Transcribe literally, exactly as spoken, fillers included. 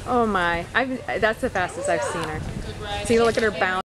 Oh my, I've, that's the fastest I've seen her. See, look at her bounce.